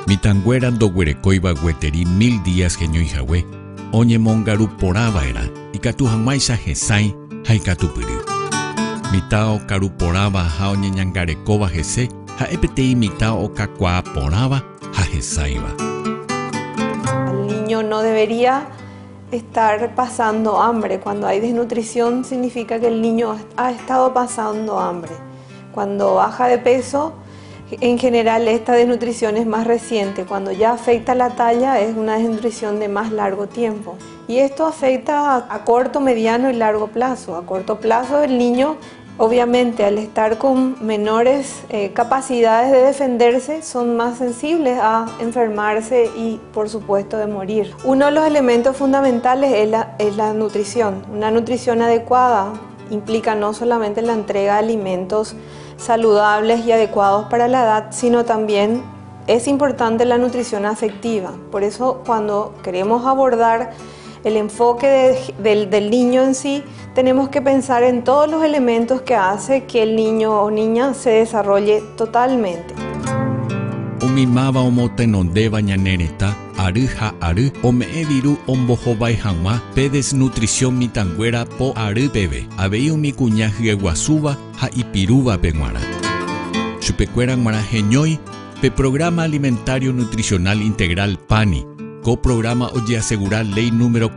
Mitanguera doguerekoiba gueteri 1000 días geñoijawe. Oñemongaru poraba era. Ikatu hamaisha jesai haikatupuru. Mitao karu poraba ha oñeñangarekova jese. Ha epetei mitao kakua poraba ha jesaiba. El niño no debería estar pasando hambre. Cuando hay desnutrición significa que el niño ha estado pasando hambre. Cuando baja de peso, en general esta desnutrición es más reciente. Cuando ya afecta la talla es una desnutrición de más largo tiempo. Y esto afecta a corto, mediano y largo plazo. A corto plazo el niño, obviamente al estar con menores capacidades de defenderse, son más sensibles a enfermarse y por supuesto de morir. Uno de los elementos fundamentales es la nutrición. Una nutrición adecuada implica no solamente la entrega de alimentos saludables y adecuados para la edad, sino también es importante la nutrición afectiva. Por eso cuando queremos abordar el enfoque del niño en sí, tenemos que pensar en todos los elementos que hace que el niño o niña se desarrolle totalmente. Umimaba omotenonde bañanereta, aruja aru, omeeviru ombojobai hanma, pe desnutrición mitanguera po aru bebe, abei umikuña guasuba, ha ipiruba penguara. Chupecueran marajeñoi, pe programa alimentario nutricional integral PANI, coprograma Oye Asegurar Ley número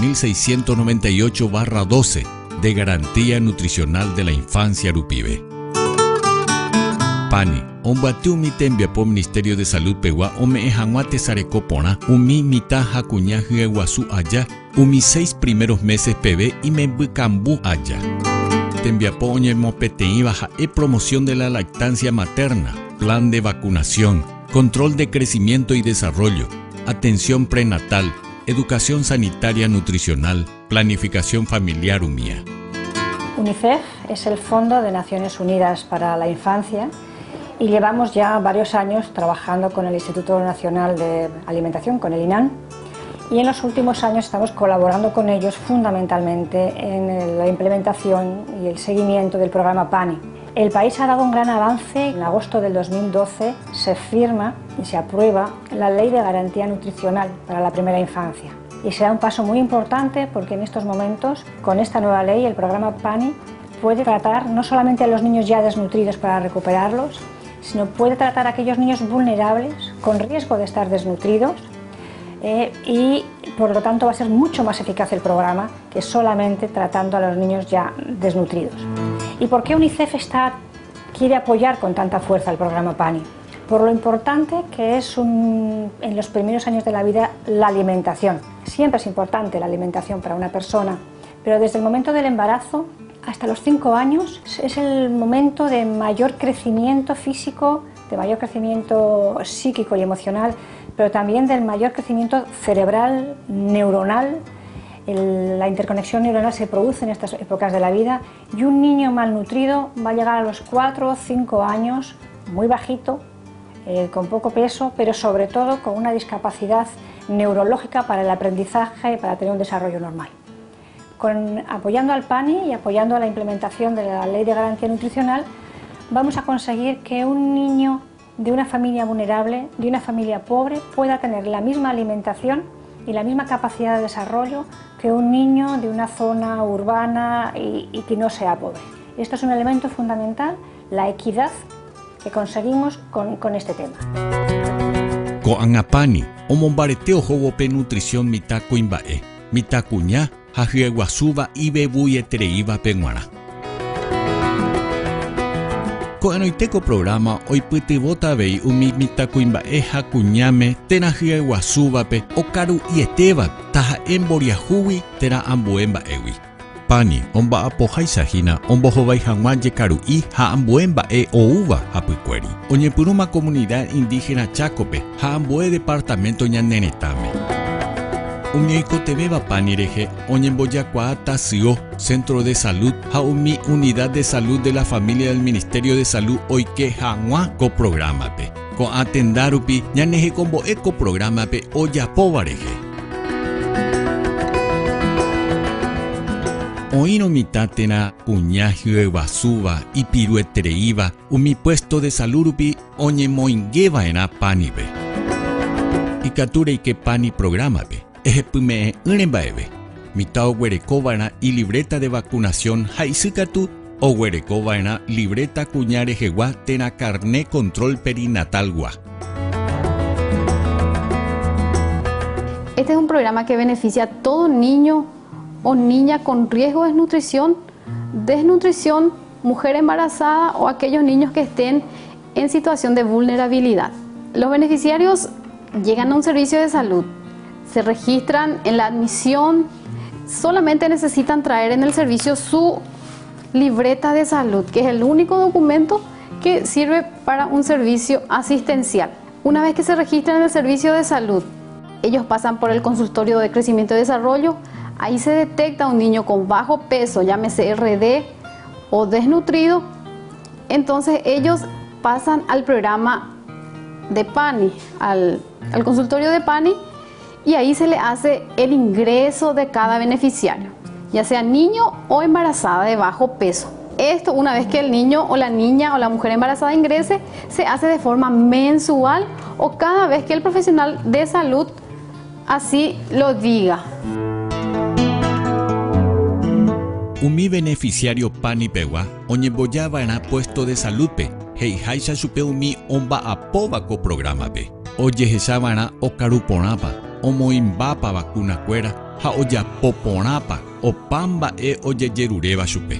4698/12 de Garantía Nutricional de la Infancia Rupibe. PANI, ombatiu mi tembiapo Ministerio de Salud Pegua, ome ejanguate sarecopona, umi mita jacuña guasu allá, umi 6 primeros meses PB y me bucambú allá. Tembiapo oñemopetei baja promoción de la lactancia materna, plan de vacunación, control de crecimiento y desarrollo, atención prenatal, educación sanitaria nutricional, planificación familiar UMIA. UNICEF es el Fondo de Naciones Unidas para la Infancia y llevamos ya varios años trabajando con el Instituto Nacional de Alimentación, con el INAN, y en los últimos años estamos colaborando con ellos fundamentalmente en la implementación y el seguimiento del programa PANI. El país ha dado un gran avance. En agosto del 2012 se firma y se aprueba la Ley de Garantía Nutricional para la Primera Infancia. Y será un paso muy importante porque en estos momentos, con esta nueva ley, el programa PANI puede tratar no solamente a los niños ya desnutridos para recuperarlos, sino puede tratar a aquellos niños vulnerables con riesgo de estar desnutridos y por lo tanto va a ser mucho más eficaz el programa que solamente tratando a los niños ya desnutridos. ¿Y por qué UNICEF quiere apoyar con tanta fuerza el programa PANI? Por lo importante que es en los primeros años de la vida la alimentación. Siempre es importante la alimentación para una persona, pero desde el momento del embarazo hasta los 5 años es el momento de mayor crecimiento físico, de mayor crecimiento psíquico y emocional, pero también del mayor crecimiento cerebral, neuronal. La interconexión neuronal se produce en estas épocas de la vida y un niño malnutrido va a llegar a los 4 o 5 años muy bajito, con poco peso, pero sobre todo con una discapacidad neurológica para el aprendizaje y para tener un desarrollo normal. Apoyando al PANI y apoyando a la implementación de la Ley de Garantía Nutricional, vamos a conseguir que un niño de una familia vulnerable, de una familia pobre, pueda tener la misma alimentación y la misma capacidad de desarrollo que un niño de una zona urbana y que no sea pobre. Esto es un elemento fundamental, la equidad que conseguimos con este tema. Coanapani, omombareteo jowope nutrición mitakuimbae, mitakuña, hajieguasuba y bebuyetereiba penguara. Coanoiteco programa hoy bota vei umi mitakuimbae hakuñame tena hajieguasubape okaru ieteba taja emboriahui tera ambuemba ewi. PANI omba apohaisahina ombohovai hangwanje karu'i ha ambuemba'e ouva hapykuéri. Oñepyrũma comunidad indígena Chácope ha ambue departamento ñaneretãme. Umi oikotevéva PANI rehe oñembojakuaa Tasio Centro de Salud ha umi Unidad de Salud de la Familia del Ministerio de Salud oike hag̃ua coprogramape. Ko'ãtendarupi ñanehekombo'e coprogramape ojapóva rehe. Oíno mitátena kuña hyeguasúva ipiruetereíva umi puesto de salud rupi oñemoinguéva'erã PANIpe. Ikature y que pani programa pe. Ejepime Urembaebe. Mitao Guerecovana y libreta de vacunación Haisukatu o Guerecovana libreta cuñare jegua tena carné control perinatal gua. Este es un programa que beneficia a todo niño o niña con riesgo de desnutrición, mujer embarazada o aquellos niños que estén en situación de vulnerabilidad. Los beneficiarios llegan a un servicio de salud, se registran en la admisión, solamente necesitan traer en el servicio su libreta de salud, que es el único documento que sirve para un servicio asistencial. Una vez que se registran en el servicio de salud, ellos pasan por el consultorio de crecimiento y desarrollo. Ahí se detecta un niño con bajo peso, llámese RD o desnutrido. Entonces ellos pasan al programa de PANI, al consultorio de PANI, y ahí se le hace el ingreso de cada beneficiario, ya sea niño o embarazada de bajo peso. Esto, una vez que el niño o la niña o la mujer embarazada ingrese, se hace de forma mensual o cada vez que el profesional de salud así lo diga. Umi beneficiario pani pewa, oñeboyaba en puesto de salud pe, hei haisha supe umi omba apoba co programa pe. Oye jesabana o caruponapa, o moimbapa vacuna cuera, ha oya poponapa, o pamba oye yerureba supe.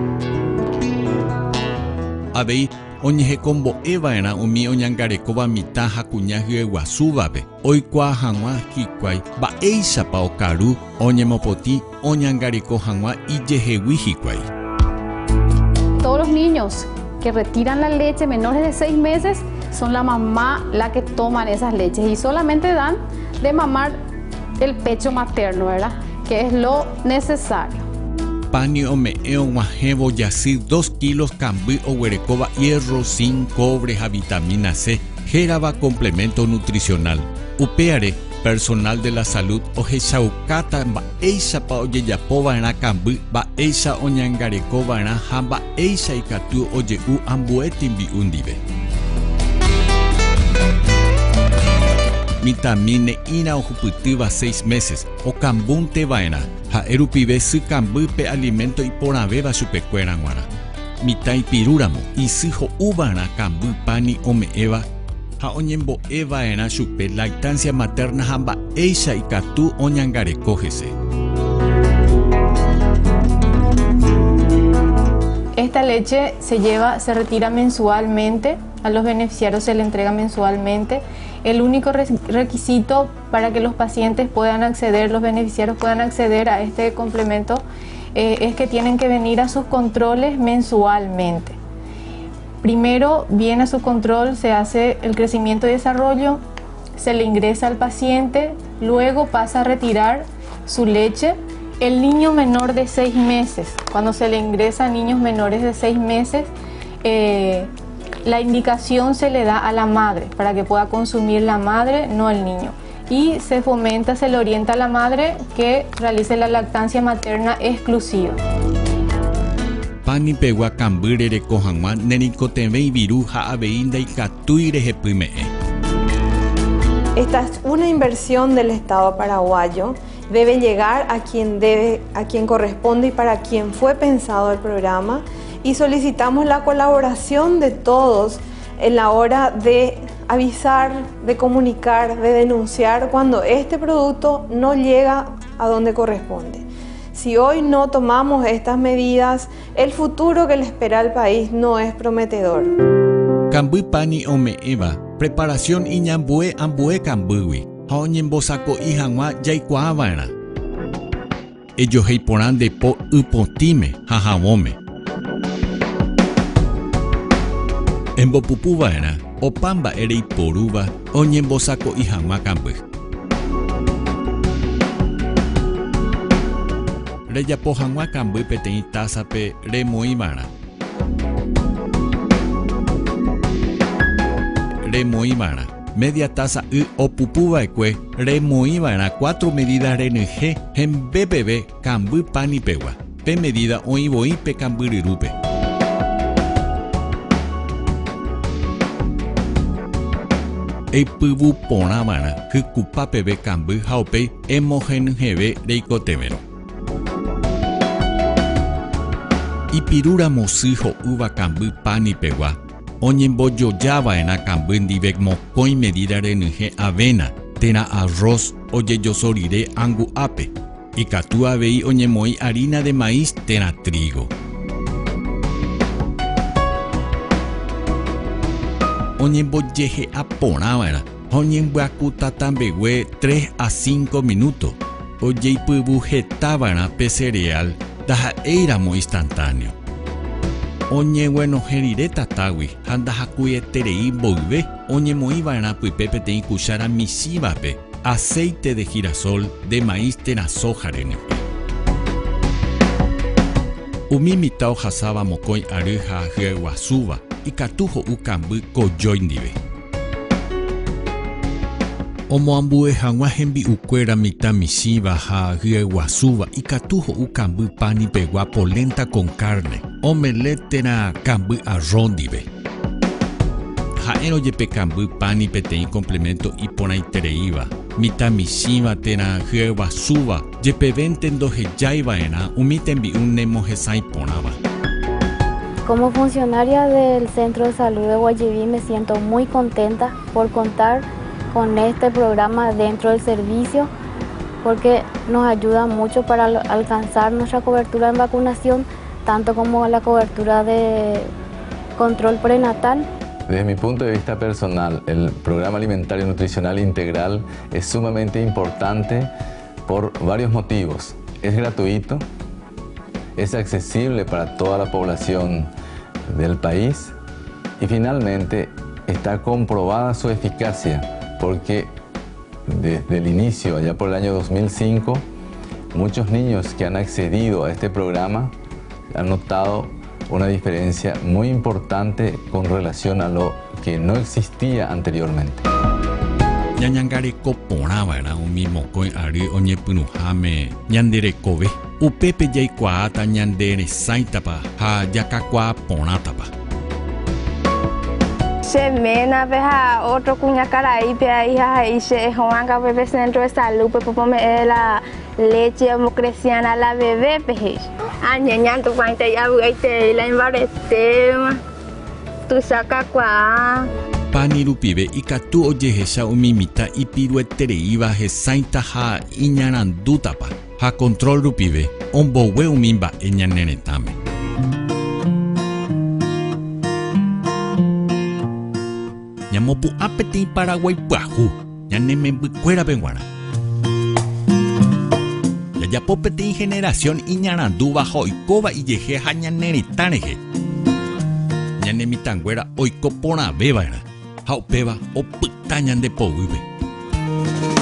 Abei, oñeje combo evaena umi oñangarekova mitad hakuñaje guasubape. Hoy kwa hanwa kikwai, ba eisa pa okaru, oñemopoti, oñangareko hanwa y yehewi hikwai. Todos los niños que retiran la leche menores de 6 meses son la mamá la que toman esas leches y solamente dan de mamar el pecho materno, ¿verdad? Que es lo necesario. Pani ome guajevo yacir 2 kilos cambi o huerecova hierro, zinc, cobre, vitamina C, jeraba complemento nutricional. Upeare, personal de la salud, oje shaukata ba eisa pa oye yapova en cambi, ba eisa oñangarecova en hamba eisa ikatu oye ambuetimbi undive. Mitamine ina ojuputiva 6 meses, o cambunte vaina, ha erupive su cambupe alimento y porabeba supecuera guara. Mitai piruramo, y sijo ubana cambu pani ome eva, ha oñembo eva ena supe lactancia materna hamba eisa y catu oñangare cógese. Esta leche se retira mensualmente, a los beneficiarios se le entrega mensualmente. El único requisito para que los pacientes puedan acceder, los beneficiarios puedan acceder a este complemento es que tienen que venir a sus controles mensualmente. Primero viene a su control, se hace el crecimiento y desarrollo, se le ingresa al paciente, luego pasa a retirar su leche. El niño menor de 6 meses, cuando se le ingresa a niños menores de 6 meses, la indicación se le da a la madre para que pueda consumir la madre, no el niño. Y se fomenta, se le orienta a la madre que realice la lactancia materna exclusiva. Pani pegua cambirere cojanwa nericotevei viru ha abeinda y catuire jepimee. Esta es una inversión del Estado paraguayo. Debe llegar a quien corresponde y para quien fue pensado el programa. Y solicitamos la colaboración de todos en la hora de avisar, de comunicar, de denunciar cuando este producto no llega a donde corresponde. Si hoy no tomamos estas medidas, el futuro que le espera al país no es prometedor. Cambui pani ome eva, preparación iñambue ambue cambui, haoñembosako ihanwa yaikuavana. Ellos heiporan de po upotime, jajamome. En Bopupubaena, Opamba ere iporuba, oñembosako ihanwa cambui. Reyapohanwa cambui petein tasape remoimana. Remoimana. Media taza o pupubaekue, remoimana 4 medidas RNG, en BBB, cambui pani pegua. P medida oiboi pe camburirupe. eipyvu porãva'erã hykupa peve kamby ha upéi emohenyhẽve reikotevẽrõ. Ipirúra mosy ho'ýva kamby pánipegua oñembojojava'erã kamby ndive mokõi medida renyhẽ avena térã arroz ojejoso rire angu'ápe. Ikatu avei oñemoĩ harina de maíz térã trigo. Oñembojehe'a porãva'erã ha oñembyaku tatambegue 3 a 5 minutos. Ojeipyvu hetava'erã pe cereal ndaha'éiramo instantáneo. Oñeguenohẽ rire tatágui ha ndahakúieterei mboyve oñemoĩva'erã pype peteĩ kuchara misívape aceite de girasol de maíz térã soja renyhẽ. Umi mitã ohasáva mokõi ary ha hyeguasúva ikatu ho'u kamby kojói ndive. Omoambuehag̃ua hembi'ukuéra mitã misíva ha hyeguasúva ikatu ho'u kamby pánipegua polenta con carne, omelette térã kamby arroz ndive. Ha'érõ jepe kamby pani peteĩ complemento iporãitereíva mitã misíva térã hyeguasúva jepevénte ndohejáiva'erã umi tembi'u nemohesãi porãva. Como funcionaria del Centro de Salud de Guayiví me siento muy contenta por contar con este programa dentro del servicio porque nos ayuda mucho para alcanzar nuestra cobertura en vacunación, tanto como la cobertura de control prenatal. Desde mi punto de vista personal, el programa alimentario nutricional integral es sumamente importante por varios motivos. Es gratuito, es accesible para toda la población del país y finalmente está comprobada su eficacia porque desde el inicio, allá por el año 2005, muchos niños que han accedido a este programa han notado una diferencia muy importante con relación a lo que no existía anteriormente. Ñañangareko porãva'erã umi mokõi ary oñepyrũháme ñanderekove. Upépe jaikuaáta ñanderesãitapa ha jakakuaa porãtapa. Semana ha otro cuña caraípe ahí ha se Juanca bebé centro de salud pues pome la leche creciana la bebé peje añeñan tu cuenta ya buite la embarete tu saca cuá Panirupive ikatu ojehecha umi mitã ipiruetereíva hesãita ha iñarandútapa ha control rupive ombogue umi mba'e ñaneretãme. Ñamopu'ã peteĩ Paraguay pyahu ñanemembykuéra peguara. Jajapo peteĩ generación iñarandúva ha oikóva ijehe ha ñaneretã rehe. Ñanemitãnguéra oiko porãvéva'erã ha upéva opyta ñandepoguýpe.